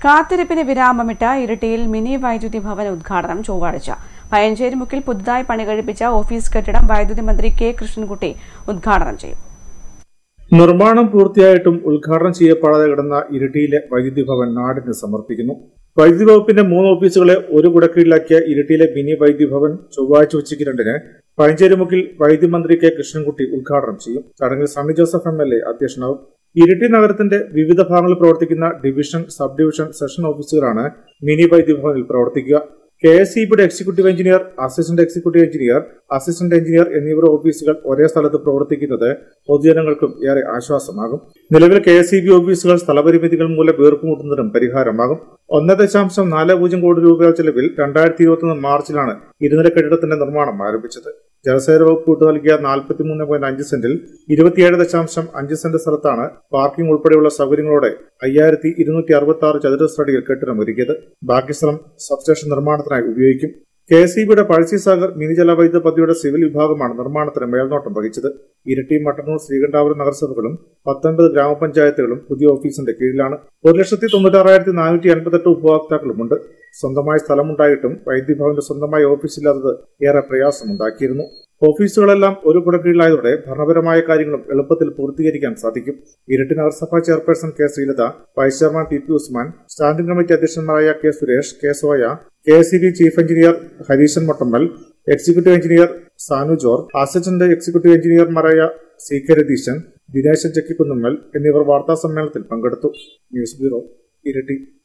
കാത്തിരിപ്പിന് വിരാമമിട്ട ഇരിട്ടിയിൽ മിനി വൈദ്യുതി ഭവൻ ഉദ്ഘാടനം ചൊവ്വാഴ്ച. പയഞ്ചേരിമുക്കിൽ പുതുതായി പണികഴിപ്പിച്ച ഓഫീസ് കെട്ടിടം വൈദ്യുതി മന്ത്രി കെ കൃഷ്ണൻകുട്ടി ഉദ്ഘാടനം ചെയ്യും. നിർമ്മാണം പൂർത്തിയായിട്ടും ഉദ്ഘാടനം ചെയ്യപ്പെടാതെ കിടന്ന ഇരിട്ടിയിലെ വൈദ്യുതി ഭവൻ നാടിന് സമർപ്പിക്കുന്നു. വൈദ്യുതി വകുപ്പിന്റെ 3 ഓഫീസുകളെ ഒരു കുടക്കീഴിലാക്കിയ ഇരിട്ടിയിലെ മിനി വൈദ്യുതി ഭവൻ ചൊവ്വാഴ്ച ഉച്ചയ്ക്ക് 2-ന് പയഞ്ചേരിമുക്കിൽ വൈദ്യുതി മന്ത്രി കെ കൃഷ്ണൻകുട്ടി ഉദ്ഘാടനം ചെയ്യും. ചടങ്ങിൽ സണ്ണി ജോസഫ് MLA അധ്യക്ഷനാവും. ഇരിട്ടി നഗരത്തിന്റെ വിവിധ ഭാഗങ്ങളിൽ പ്രവർത്തിക്കുന്ന ഡിവിഷൻ, സബ് ഡിവിഷൻ, സെഷൻ ഓഫീസുകളാണ് മിനി വൈദ്യുതി ഭവനിൽ പ്രവർത്തിക്കുക. KSEBയുടെ executive engineer, assistant executive engineer, assistant engineer എന്നിവരുടെ ഓഫീസുകൾ ഒരേ സ്ഥലത്ത് പ്രവർത്തിക്കുന്നത് പൊതുജനങ്ങൾക്കും ഏറെ ആശ്വാസമാകും. നിലവിൽ KSEB ഓഫീസുകൾ സ്ഥലപരിമിതികൾ മൂലം വീർപ്പുമുട്ടുന്നതിനും പരിഹാരമാകും. 1.40 കോടി രൂപ ചെലവിൽ 2021 മാർച്ചിലാണ് ഇരുനില കെട്ടിടത്തിന്റെ നിർമ്മാണം ആരംഭിച്ചത്. ജലസേചന വകുപ്പ് വിട്ടു നൽകിയ 43.5 സെന്റിൽ 27.5 സെന്റ് സ്ഥലത്താണ് പാർക്കിംഗ് ഉൾപ്പെടെയുള്ള സൗകര്യങ്ങളോടെ 5266 ചതുരശ്രടിയിൽ കെട്ടിടം ഒരുക്കിയത്. ബാക്കി സ്ഥലം സബ്സ്റ്റേഷൻ നിർമ്മാണത്തിനായി ഉപയോഗിക്കും. KSEBയുടെ പഴശ്ശിസാഗർ മിനി ജലവൈദ്യുത പദ്ധതിയുടെ സിവിൽ വിഭാഗമാണ് നിർമ്മാണത്തിന് മേൽനോട്ടം വഹിച്ചത്. ഇരിട്ടി, മട്ടന്നൂർ, ശ്രീകണ്ഠാപുരം നഗരസഭകളും 19 ഗ്രാമപഞ്ചായത്തുകളും പുതിയ ഓഫീസിന്റെ കീഴിലാണ്. 1,96,488 ഉപഭോക്താക്കളുമുണ്ട്. സ്വന്തമായ സ്ഥലമുണ്ടായിട്ടും വൈദ്യുതി ഭവന്റെ സ്വന്തമായ ഓഫീസില്ലാത്തത് ഏറെ പ്രയാസമുണ്ടാക്കിയിരുന്നു. ഓഫീസുകളെല്ലാം ഒരു കുടക്കീഴിലായതോടെ ഭരണപരമായ കാര്യങ്ങളും എളുപ്പത്തിൽ പൂർത്തീകരിക്കാൻ സാധിക്കും. ഇരിട്ടി നഗരസഭാ chairperson K Sreelatha, vice chairman PP Usman, standing committee അധ്യക്ഷന്മാരായ K Suresh, K Soya, KSEB chief engineer Hareeshan Mottammal, executive engineer Sanu George, assistant executive എഞ്ചിനീയർമാരായ CK രതീശൻ, ദിനേശൻ ചെക്കിക്കുന്നമ്മൽ എന്നിവർ വാർത്താ സമ്മേളനത്തിൽ പങ്കെടുത്തു. News bureau, Iritty.